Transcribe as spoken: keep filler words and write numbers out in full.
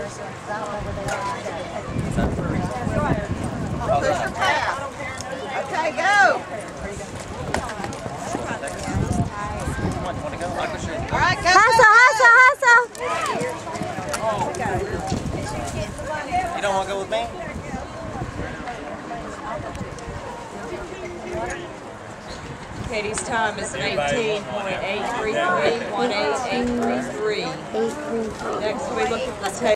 Push your path. Okay, go. All right, go. Hustle, hustle, hustle. You don't want to go with me? Katie's time is eighteen point eight three three, one eight eight three three. Eight, three, three. Next we look at the table.